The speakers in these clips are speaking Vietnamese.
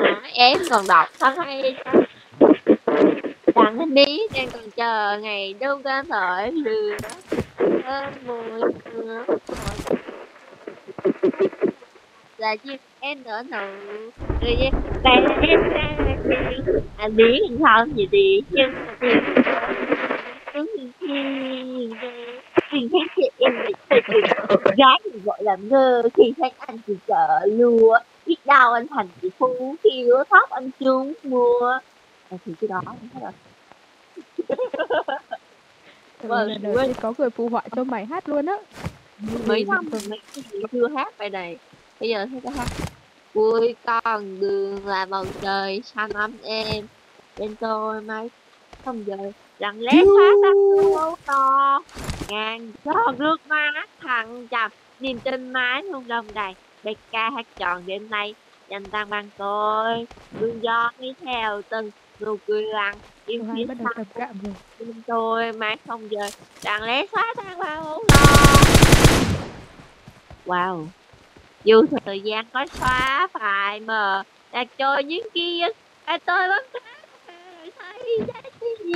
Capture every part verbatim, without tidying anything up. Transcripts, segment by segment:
Em còn đọc thơ hay sao? Đặng thanh lý đang còn chờ ngày đâu ra thời lừa ơn mùi mưa là chim em nở nụ rồi vậy tại em ra anh biết không gì thì nhưng mà thì cứ nhìn nhìn nhìn thấy chị em bị gái thì gọi là ngơ khi thấy anh chị chợ lùa biết đâu anh thành chị phú kêu thóc anh chú mua à, thì cái đó anh thấy rồi Ừ, vâng lần đầu quên tiên có người phụ họa cho bài hát luôn á. mấy năm mấy cái gì chưa hát bài này bây giờ thấy có hát vui con đường là bầu trời xanh ấm êm bên tôi mái không giờ lặng lẽ thoát tắt phố to ngàn giọt nước mắt thăng trầm niềm tin mãi luôn đông đầy bài ca hát tròn đêm nay dành tặng bằng tôi gương gió đi theo từng nụ cười lặng im Tôi phía hay bắt đầu trầm sau cảm rồi. bên tôi mãi không rời lặng lẽ xóa tan bao âu lo wow dù thời gian có xóa phải mờ đã trôi những ký ức và tôi vẫn thấy giá trị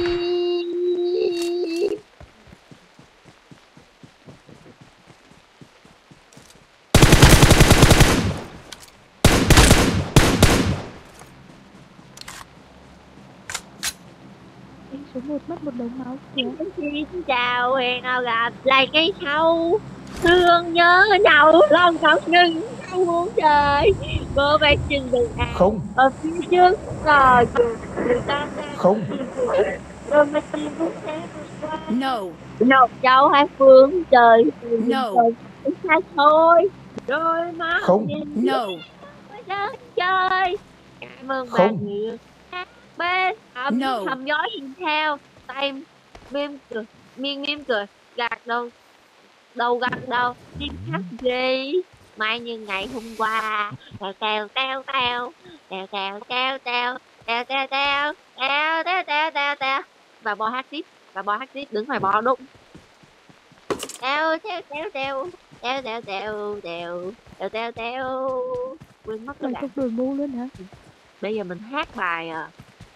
Số một mất một đống máu kìa. xin chào hẹn nào gặp lại ngay sau thương nhớ nhau lòng không ngừng không muốn trời cô bé chân đường à Không. ở phía trước ngờ chừng người ta đang Không. rồi mà tìm cũng sẽ vượt qua No. no cháu hai phương trời No. trời xa thôi đôi mắt Không. nhìn No. đất chơi cảm ơn bạn Không. nhiều bên hầm No. hầm gió nhìn theo tay mím cười miên mím cười gạt đầu đầu gạt đầu đi hát gì mai như ngày hôm qua teo teo teo teo teo teo teo teo teo teo teo teo teo teo teo teo và bò hát tiếp và bò hát tiếp đứng ngoài bò đúng teo teo teo teo teo teo teo teo teo teo teo quên mất các Mày bạn không đổi mũ luôn hả? bây giờ mình hát bài à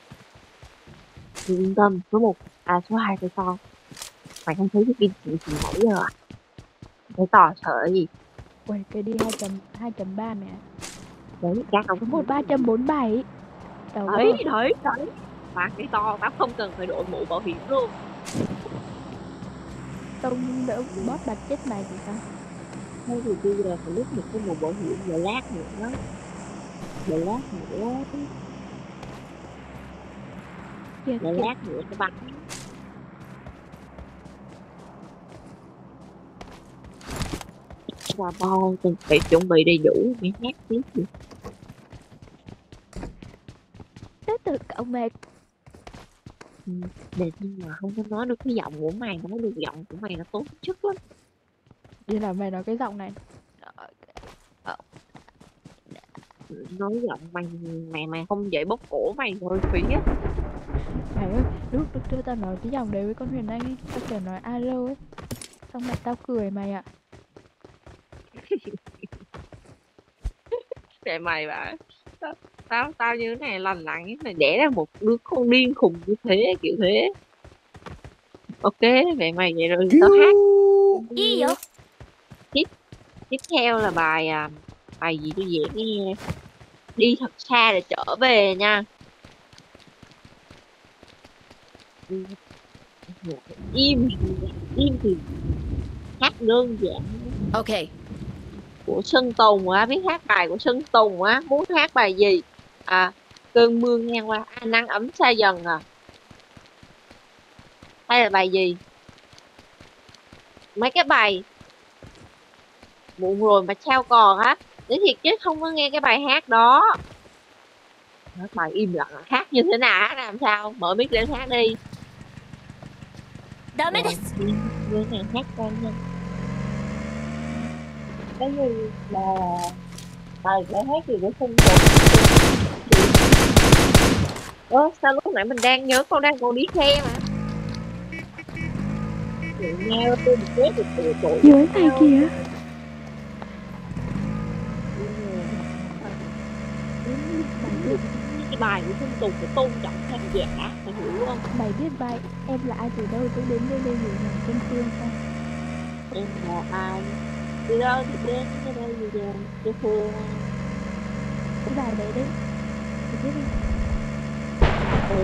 yên tâm số một à số hai phải to mày không thấy cái kim chỉ chỉ nãy giờ à phải to sợ gì Ui, cái đi hai chấm hai chấm ba mẹ. đấy các ông Số một ba trăm bốn bảy. Đầu đấy đấy đấy mà cái to tao không cần phải đội mũ bảo hiểm luôn tông đỡ boss bật chết mày thì sao? thôi thì bây giờ phải lúc một cái mũ bảo hiểm rồi lát nữa đó rồi lát nữa Kìa rồi kìa. lát nữa các bạn và bo cần phải chuẩn bị đầy đủ để hát tiếp gì Tới từ cậu mệt. ừ. Để nhưng mà không có nói được cái giọng của mày nói được giọng của mày là tốt chất lắm Như là mày nói cái giọng này. nói giọng mày mày mày không dậy bóp cổ mày rồi phí á Mày ơi, lúc lúc trước tao nói cái giọng đấy với con Huyền Anh ấy, tao kiểu nói alo ấy. Xong rồi tao cười mày ạ. để mày bảo tao tao, tao như thế này lành lặn như thế này đẻ ra một đứa con điên khùng như thế kiểu thế ok vậy mày vậy rồi tao hát Gì vậy? tiếp tiếp theo là bài à, bài gì tôi dễ nghe đi thật xa để trở về nha im im thì hát đơn giản Okay. của Sơn Tùng á biết hát bài của Sơn Tùng á muốn hát bài gì à cơn mưa ngang qua à, nắng ấm xa dần à hay là bài gì mấy cái bài muộn rồi mà sao còn á để thiệt chứ không có nghe cái bài hát đó hát bài im lặng hát như thế nào hát làm sao mở mic lên hát đi Damn rồi it. như này hát coi nha cái gì là bài bài hát gì của Sơn Tùng ơ sao lúc nãy mình đang nhớ con đang còn đi xe mà nghe tôi một chết được tự tội Dưới mày kìa. Mày dùng cái bài của Sơn Tùng để tôn trọng khán giả, mày hiểu không? Mày biết bài em là ai từ đâu tôi đến nơi đây nhẹ nhàng chân phương không? Em là ai? Từ đâu thì đến cái đây gì vậy? Cái phương Cái bài đấy đấy. Mày biết không? em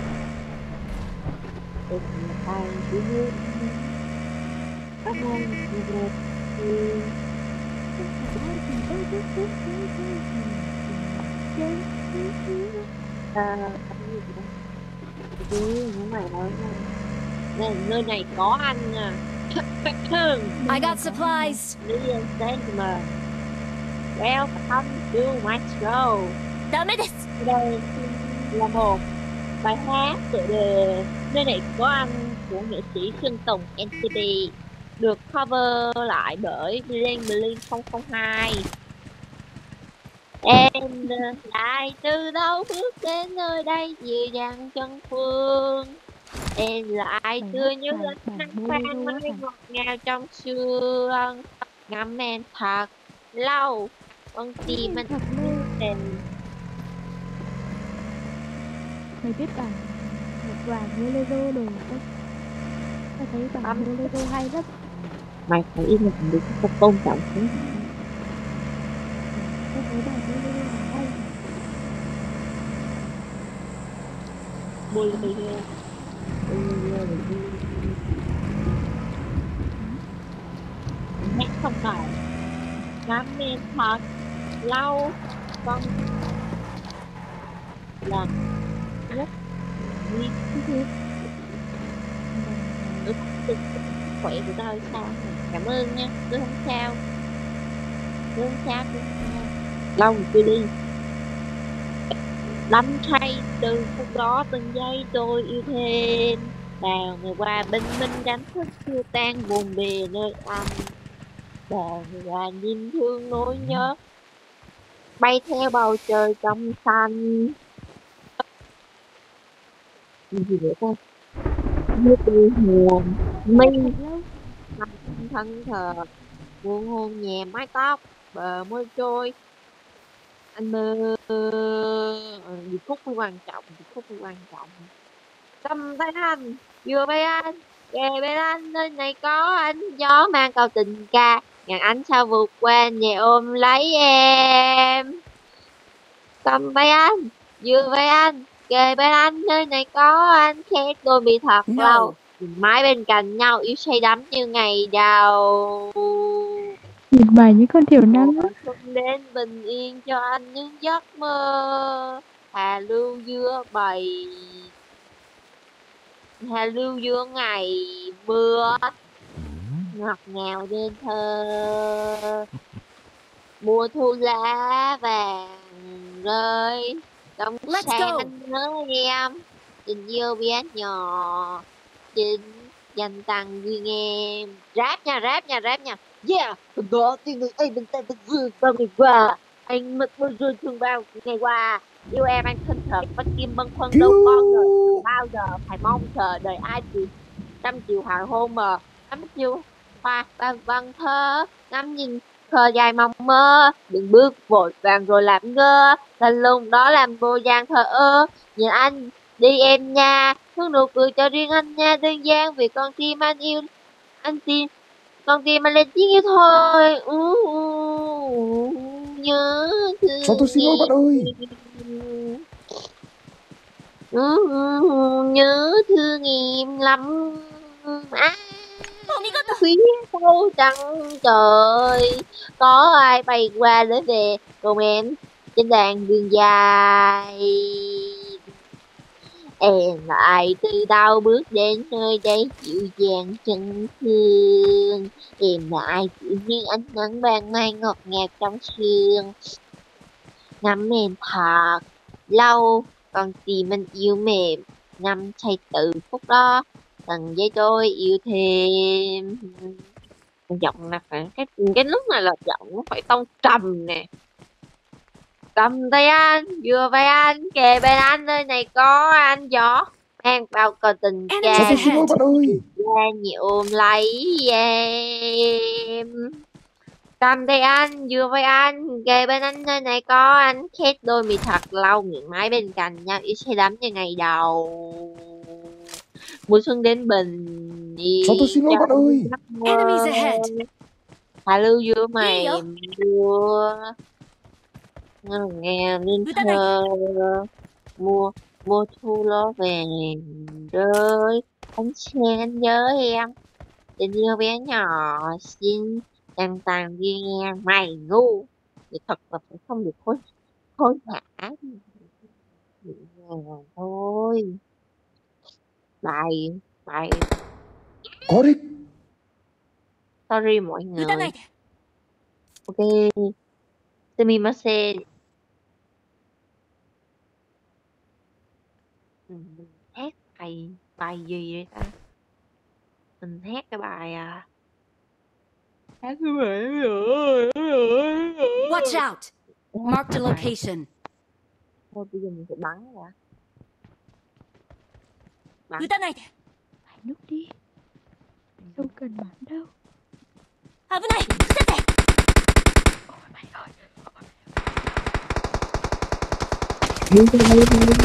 em là ai? Chỉ như cảm ơn nhiều người thì à chứ những mày nói này nơi này có anh à. I got supplies. Leon Sandman. Welcome to my show. ダメです。 Đây là một bài hát tựa đề Nơi này có anh của nghệ sĩ Sơn Tùng en xê pê, được cover lại bởi Bling Bling không không hai. Em lại từ đâu bước đến nơi đây dịu dàng chân phương. Em lại Mày chưa hát như bài ánh bản nắng bolero phan á mây hả? ngọt ngào trong sương. Ngắm em thật lâu, con tim anh Thật lâu. tình. Mày biết bản một vài bolero đồ không? Tao thấy bản Âm. bolero hay lắm. Mày phải im lặng được không tôn trọng hắn. Tao thấy bản bolero là hay. Bolero. Hát không phải. Ngắm em thật lâu, con là rất nguy Cái gì? sức khỏe của tao sao. Cảm ơn nha, tôi không sao. Tôi không sao, tôi không sao. Lâu rồi chưa đi. Lắm say từ phút đó từng giây tôi yêu thêm. Đào ngày qua bình minh đánh thức chưa tan buồn bề nơi anh. Đào ngày qua nhìn thương nỗi nhớ bay theo bầu trời trong xanh. Gì vậy ta? Như từ hồn mi Thật lâu. thân thờ, buồn hôn nhẹ mái tóc, bờ môi trôi. Anh mơ điệp khúc mới quan trọng, điệp khúc mới quan trọng. Cầm tay anh, vừa bên anh, kề bên anh, nơi này có anh gió mang câu tình ca. Ngàn ánh sao vượt qua nhẹ ôm lấy em. Cầm tay anh, vừa bên anh, kề bên anh, nơi này có anh khét đôi bị thật No. lâu. Nhìn mãi bên cạnh nhau yêu say đắm như ngày đầu. Nhìn bài như con thiểu năng á. Mùa xuân đến bình yên cho anh những giấc mơ. Hà lưu giữa bầy, hà lưu giữa ngày mưa, ngọt ngào đến thơ. Mùa thu lá vàng rơi trong Let's sáng go. anh nhớ em. Tình yêu bé nhỏ chính dành tặng riêng em. Rap nha, rap nha, rap nha. Yeah, từ đó thì người ấy bên tay bên dương bao ngày qua. Anh mất mưa rơi thương bao ngày qua. Yêu em anh thân thật, bất kim bâng khuâng đâu con rồi. Đừng bao giờ phải mong chờ đời ai chỉ trăm chiều hoàng hôn mờ. Trăm chiều hoa và vầng thơ. Ngắm nhìn khờ dài mong mơ. Đừng bước vội vàng rồi làm ngơ. Thành lùng đó làm vô gian thờ ơ. Nhìn anh đi em nha, thương nụ cười cho riêng anh nha, đơn giản vì con tim anh yêu, anh tim, con tim anh lên tiếng yêu thôi. Uh, uh, nhớ thương Cho tôi xin lỗi bạn ơi. uh, uh, nhớ thương em lắm. À, phía sâu trắng trời, có ai bay qua lối về cùng em trên đoạn đường dài. Em lại từ đâu bước đến nơi đây dịu dàng chân thương. Em lại dịu như ánh nắng ban mai ngọt ngào trong sương. Ngắm em thật lâu, con tim mình yêu mềm. Ngắm say từ phút đó, từng giây tôi yêu thêm. Giọng là phải cái cái lúc này là giọng nó phải tông trầm nè. Cầm tay anh, vừa vai anh, kề bên anh, nơi này có anh gió mang bao cờ tình Cho ca. tôi xin lỗi bạn ơi. Ra nhiều ôm lấy em. Cầm tay anh, vừa với anh, kề bên anh nơi này có anh khét đôi mi thật lâu nghiện mãi bên cạnh nhau ý say đắm như ngày đầu. Mùa xuân đến bình đi Sao tôi xin lỗi bạn ơi. giấc Enemies mơ. ahead. Hạ lưu giữa Gì mày vậy? mưa nghe nên Người ta này. thơ mùa mùa thu ló về rơi anh xem anh nhớ em tình yêu bé nhỏ xinh đang tàn nghe mày ngu thì thật là phải không được hối hối hả nhẹ nhàng thôi bài bài Có đích. sorry mọi Người ta người. này. Ok sumimasen. Ừ, mình hát bài bài gì vậy ta? Mình hát cái bài à hát cái bài Watch out. Marked a bài location. thôi bây giờ mình sẽ bắn ra bắn Người ta này. Mày núp đi, đâu cần bắn đâu. 危ない。伏せて。 Ôi mày ơi. đi đi đi đi đi.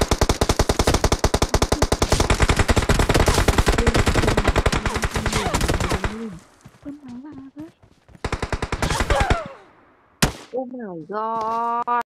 Bơm máu vào với. Oh my god